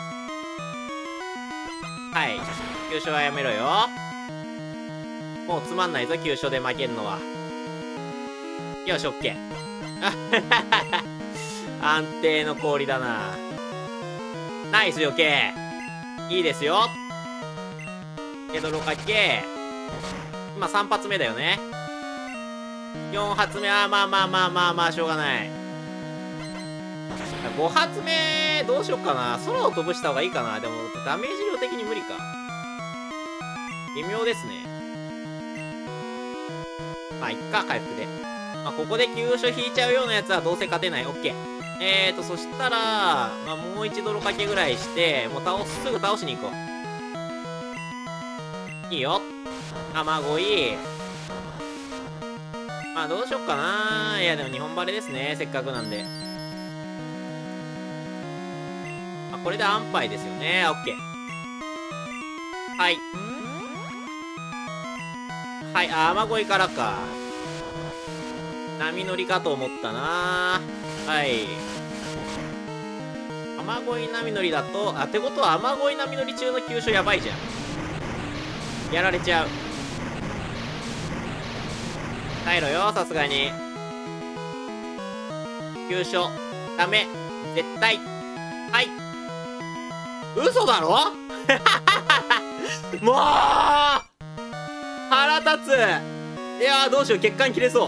Speaker 1: はい急所はやめろよもうつまんないぞ急所で負けんのはよしオッケー安定の氷だなナイス余計いいですよけどろかけ今さん発目だよねよん発目はまあまあまあまあまあしょうがないご発目どうしよっかな空を飛ぶした方がいいかなでもダメージ量的に無理か微妙ですねまあいっか回復でまあここで急所引いちゃうようなやつはどうせ勝てないオッケーえーとそしたらまあもう一泥かけぐらいしてもう倒すすぐ倒しに行こういいよ雨乞いまあどうしよっかないやでも日本バレですねせっかくなんであこれで安牌ですよねオッケーはいはいあ雨乞いからか波乗りかと思ったなはい雨乞い波乗りだとあってことは雨乞い波乗り中の急所やばいじゃんやられちゃう耐えろよさすがに急所ダメ絶対はい嘘だろもう腹立ついやーどうしよう血管切れそう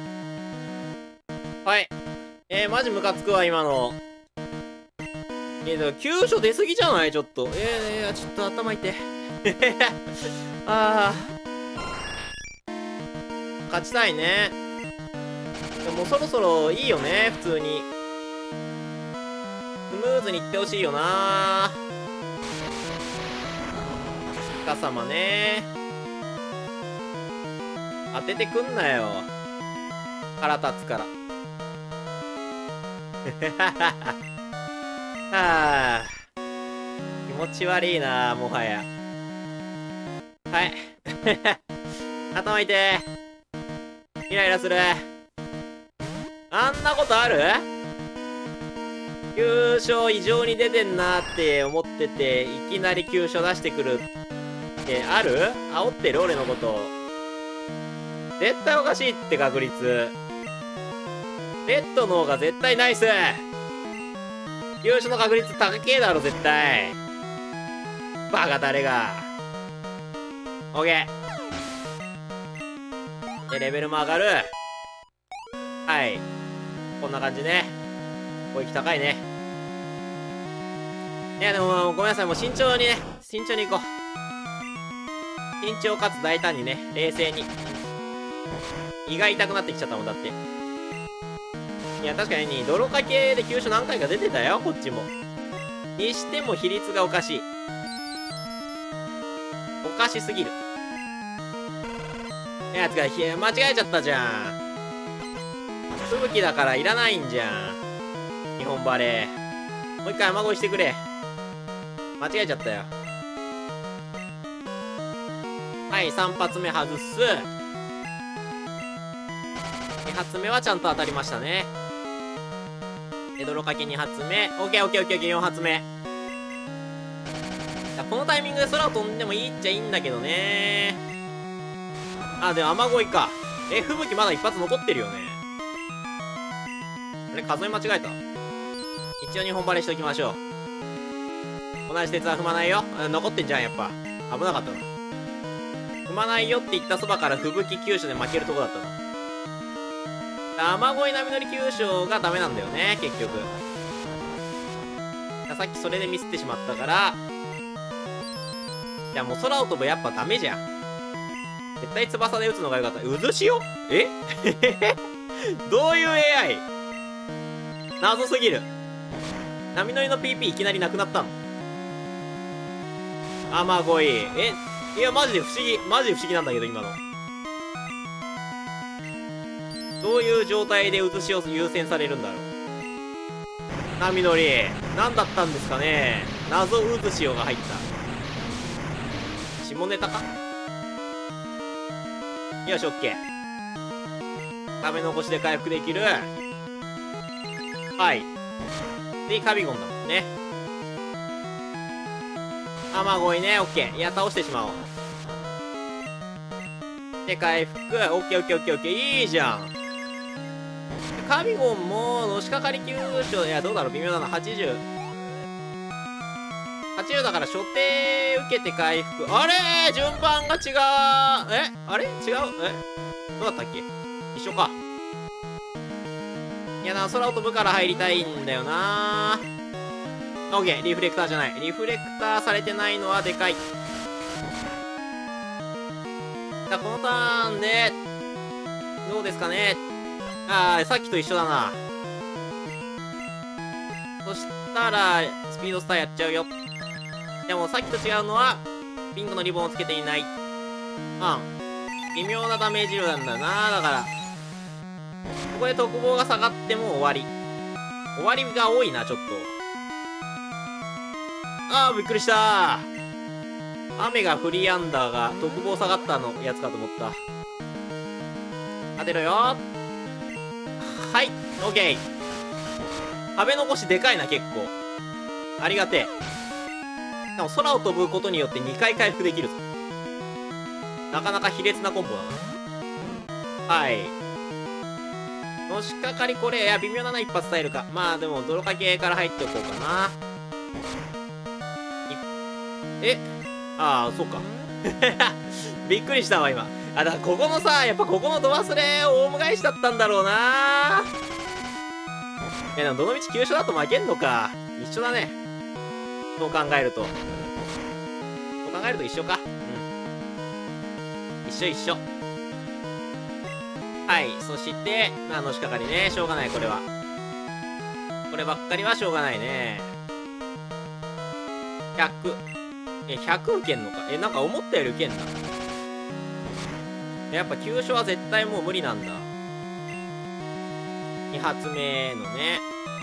Speaker 1: はいえー、マジムカつくわ今のえー、でも急所出すぎじゃないちょっとえー、いやちょっと頭痛いあー勝ちたいねでもそろそろいいよね普通にスムーズにいってほしいよなイカ様ね当ててくんなよ腹立つからはあ気持ち悪いなもはやはい頭痛いイライラするあんなことある急所異常に出てんなって思ってていきなり急所出してくるってある煽ってる俺のこと絶対おかしいって確率レッドの方が絶対ナイス急所の確率高けえだろ絶対バカ誰がオッケーでレベルも上がるはいこんな感じね攻撃高いねいやでもごめんなさいもう慎重にね慎重にいこう慎重かつ大胆にね冷静に胃が痛くなってきちゃったもんだっていや確かに泥かけで急所何回か出てたよこっちもにしても比率がおかしいおかしすぎるいやつか間違えちゃったじゃん吹雪だからいらないんじゃん。日本バレー。もう一回雨乞いしてくれ。間違えちゃったよ。はい、さん発目外す。に発目はちゃんと当たりましたね。で、泥かけに発目。オッケーオッケーオッケーオッケー、よん発目。このタイミングで空を飛んでもいいっちゃいいんだけどね。あ、でも雨乞いか。え、吹雪まだ一発残ってるよね。あれ、数え間違えた。一応日本バレーしときましょう。同じ鉄は踏まないよ。残ってんじゃん、やっぱ。危なかったな。踏まないよって言ったそばから吹雪急所で負けるとこだったな。雨乞い波乗り急所がダメなんだよね、結局。さっきそれでミスってしまったから。いや、もう空を飛ぶやっぱダメじゃん。絶対翼で撃つのが良かった。渦潮？えどういう エーアイ？ 謎すぎる。波乗りの ピーピー いきなりなくなったの？雨乞い。え、いや、マジで不思議。マジで不思議なんだけど、今の。どういう状態で渦潮優先されるんだろう。波乗り。何だったんですかね。謎渦潮が入った。下ネタか？よし、オッケー。食べ残しで回復できる。はい。で、カビゴンだもんね。雨乞いね、オッケー。いや、倒してしまおう。で、回復。オッケーオッケーオッケーオッケー。いいじゃん。カビゴンも、のしかかり急所、いや、どうだろう、微妙だな。はちじゅう。はちじゅうだから、所定受けて回復。あれー、順番が違う。えあれ違うえどうだったっけ？一緒か。いやな、空を飛ぶから入りたいんだよな。オッケー、リフレクターじゃない。リフレクターされてないのはでかい。じゃあ、このターンで、どうですかね。あー、さっきと一緒だな。そしたら、スピードスターやっちゃうよ。でもさっきと違うのは、ピンクのリボンをつけていない。うん。微妙なダメージ量なんだよな。だから、ここで特防が下がっても終わり。終わりが多いな、ちょっと。あー、びっくりしたー。雨が降りやんだが、特防下がったのやつかと思った。当てろよー。はい、オッケー。食べ残しでかいな、結構。ありがてえ。でも空を飛ぶことによってにかい回復できるぞ。なかなか卑劣なコンボだな。はい。のしかかりこれ、いや、微妙だな、一発耐えるか。まあ、でも、泥かけから入っておこうかな。えああ、そうか。びっくりしたわ、今。あ、だからここのさ、やっぱここのド忘れ、オウム返しだったんだろうな。いや、でも、どのみち急所だと負けんのか。一緒だね。そう考えると。そう考えると一緒か。うん。一緒一緒。はい。そして、まあ、のしかかりね。しょうがない、これは。こればっかりはしょうがないね。ひゃく。え、ひゃく受けんのか。え、なんか思ったより受けんだ。やっぱ急所は絶対もう無理なんだ。に発目のね。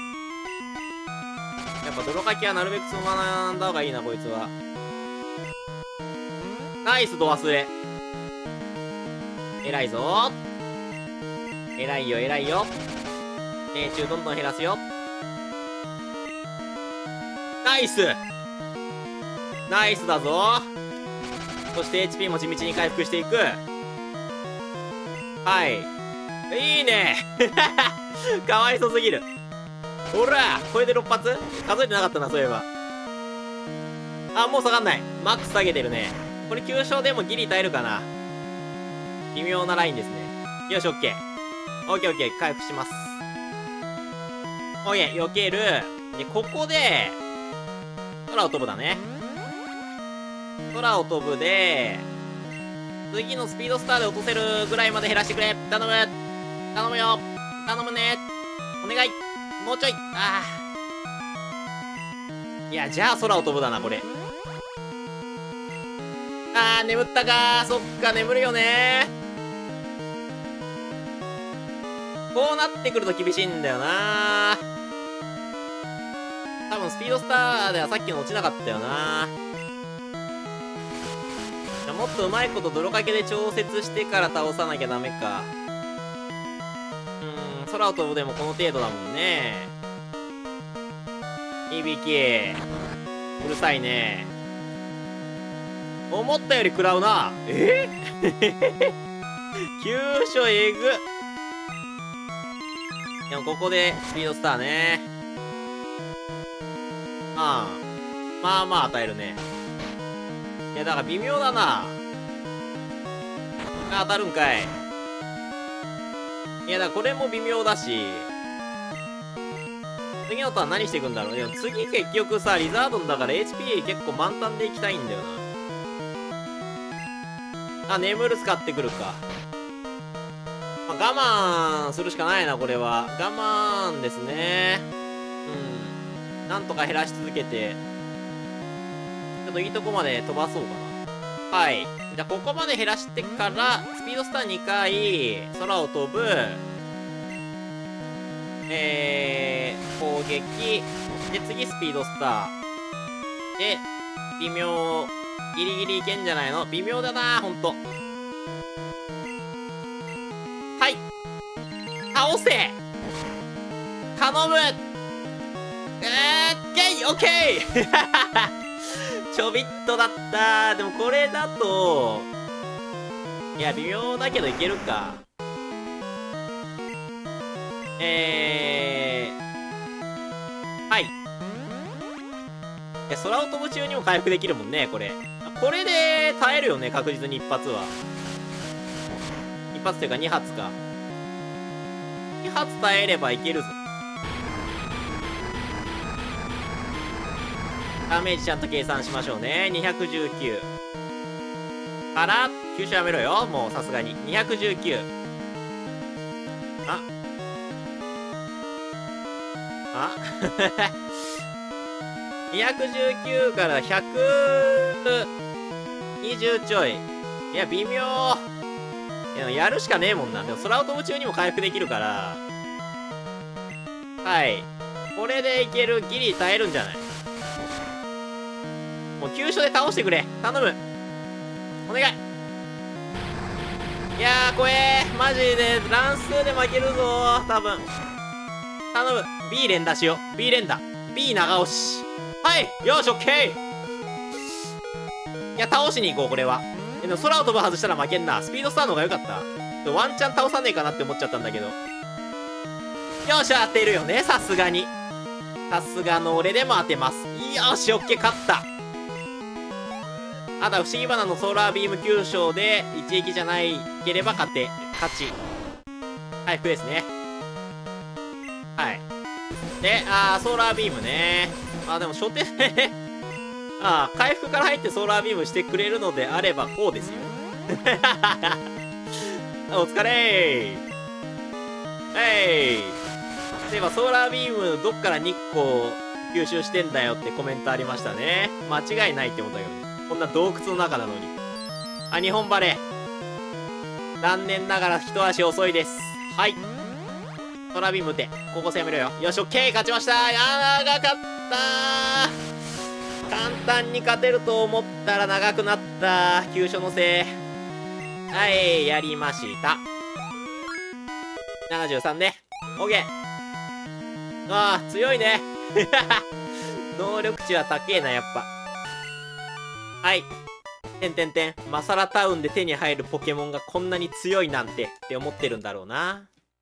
Speaker 1: やっぱ泥かきはなるべくつまんだ方がいいな、こいつは。ナイス、ド忘れ。偉いぞー。偉いよ、偉いよ。命中どんどん減らすよ。ナイスナイスだぞ。そして エイチピー も地道に回復していく。はい。いいねかわいそすぎる。ほらこれでろっ発数えてなかったな、そういえば。あ、もう下がんない。マックス下げてるね。これ急所でもギリ耐えるかな。微妙なラインですね。よし、オッケー。オッケーオッケー、回復します。オッケー、避ける。で、ここで、空を飛ぶだね。空を飛ぶで、次のスピードスターで落とせるぐらいまで減らしてくれ。頼む。頼むよ。頼むね。お願い。もうちょい。ああ。いや、じゃあ空を飛ぶだな、これ。あー、眠ったかー。そっか、眠るよねこうなってくると厳しいんだよな。多分スピードスターではさっきの落ちなかったよな。じゃもっとうまいこと泥かけで調節してから倒さなきゃダメか。うーん、空を飛ぶでもこの程度だもんね。いびきうるさいね。思ったより食らうな。え急所えぐ。でもここでスピードスターね。ああまあまあ与えるね。いやだから微妙だな。当たるんかい。いやだからこれも微妙だし、次のターン何していくんだろう。でも次結局さリザードンだから エイチピー 結構満タンでいきたいんだよな。あ、眠る使ってくるか。まあ、我慢するしかないな、これは。我慢ですね。うん。なんとか減らし続けて、ちょっといいとこまで飛ばそうかな。はい。じゃあ、ここまで減らしてから、スピードスターにかい、空を飛ぶ、えー、攻撃、で、次スピードスター。で、微妙、ギリギリいけんじゃないの？微妙だな、ほんと。はい。倒せ！頼む！えー、ゲイ！オッケーちょびっとだった。でもこれだと、いや、微妙だけどいけるか。えー、はい。空を飛ぶ中にも回復できるもんね、これ。これで耐えるよね、確実に一発は。一発というか二発か。二発耐えればいけるぞ。ダメージちゃんと計算しましょうね。にひゃくじゅうきゅう。から、急所やめろよ。もうさすがに。にひゃくじゅうきゅう。ああにひゃくじゅうきゅうからひゃくにじゅうちょい。いや、微妙。いや、やるしかねえもんな。でも、空を飛ぶ中にも回復できるから。はい。これでいける。ギリ耐えるんじゃない？もう、急所で倒してくれ。頼む。お願い。いやー、怖えー。マジで、乱数で負けるぞー。多分。頼む。B 連打しよう。B 連打。B 長押し。はい。よし、オッケー。いや、倒しに行こう、これは。でも空を飛ぶ外したら負けんな。スピードスターの方が良かった。ワンチャン倒さねえかなって思っちゃったんだけど。よっしゃ、当てるよね、さすがに。さすがの俺でも当てます。よし、オッケー、勝った。あとは不思議花のソーラービーム急所で一撃じゃないければ勝て、勝ち。回復ですね。はい。で、あー、ソーラービームね。あー、でも初手でああ、回復から入ってソーラービームしてくれるのであればこうですよ。お疲れー。はい。そういえばソーラービームどっから日光吸収してんだよってコメントありましたね。間違いないってことだけどね。こんな洞窟の中なのに。あ、日本バレー。残念ながら一足遅いです。はい。ソーラービーム打て。ここ攻めろよ。よし、オッケー、勝ちました。いやー、長かったー。簡単に勝てると思ったら長くなった。急所のせい。はい、やりました。ななじゅうさんね。オッケー。ああ、強いね。能力値は高えな、やっぱ。はい。てんてんてん。マサラタウンで手に入るポケモンがこんなに強いなんてって思ってるんだろうな。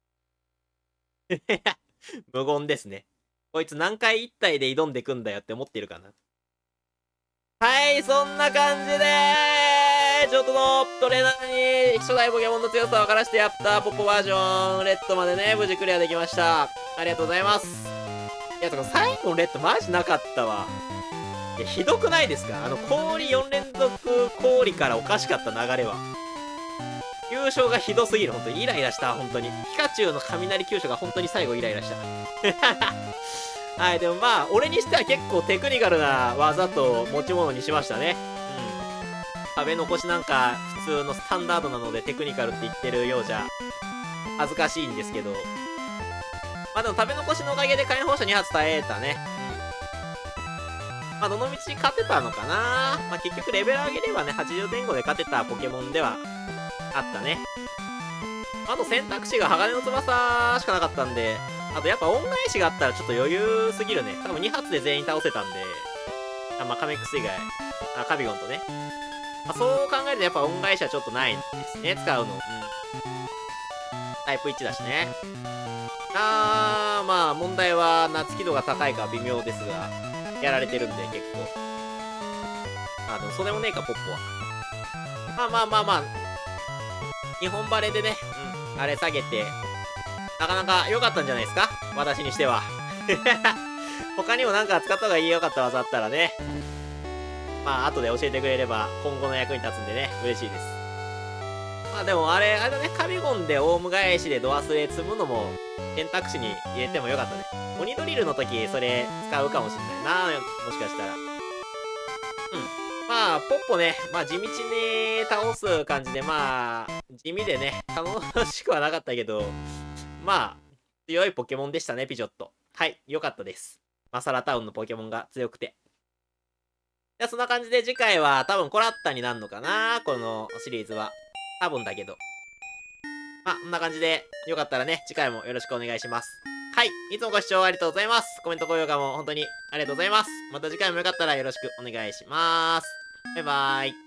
Speaker 1: 無言ですね。こいつ何回一体で挑んでくんだよって思ってるかな。はい、そんな感じでーちょっとのトレーナーに初代ポケモンの強さを分からしてやったポッポバージョンレッドまでね、無事クリアできました。ありがとうございます。いや、とか最後のレッドマジなかったわ。いや、ひどくないですか？あの、氷よん連続氷からおかしかった流れは。急所がひどすぎる、ほんとに。イライラした、ほんとに。ピカチュウの雷急所がほんとに最後イライラした。はい、でもまあ、俺にしては結構テクニカルな技と持ち物にしましたね。うん。壁残しなんか普通のスタンダードなのでテクニカルって言ってるようじゃ恥ずかしいんですけど。まあでも食べ残しのおかげで火炎放射に発耐えたね。うん。まあどの道勝てたのかな。まあ結局レベル上げればね、はちじゅう前後で勝てたポケモンではあったね。あと選択肢が鋼の翼しかなかったんで、あとやっぱ恩返しがあったらちょっと余裕すぎるね。多分に発で全員倒せたんで、あ、まあカメックス以外、あ、カビゴンとね。まあそう考えるとやっぱ恩返しはちょっとないですね、使うの。うん。タイプいちだしね。あー、まあ問題は夏輝度が高いか微妙ですが、やられてるんで結構。あ、でもそれもねえか、ポッポは。まあまあまあまあ、日本バレでね、うん、あれ下げて、なかなか良かったんじゃないですか、私にしては。他にもなんか使った方がいいよかった技あったらね、まあ後で教えてくれれば今後の役に立つんでね、嬉しいです。まあでもあれ、あれだね、カビゴンでオウム返しでド忘れ積むのも選択肢に入れてもよかったね。鬼ドリルの時それ使うかもしんないな、もしかしたら。うん。まあ、ポッポね、まあ地道に倒す感じで、まあ、地味でね、楽しくはなかったけど、まあ、強いポケモンでしたね、ピジョット。はい、良かったです。マサラタウンのポケモンが強くて。じゃあそんな感じで次回は多分コラッタになるのかな、このシリーズは。多分だけど。まあ、こんな感じで、よかったらね、次回もよろしくお願いします。はい。いつもご視聴ありがとうございます。コメント、高評価も本当にありがとうございます。また次回もよかったらよろしくお願いします。バイバーイ。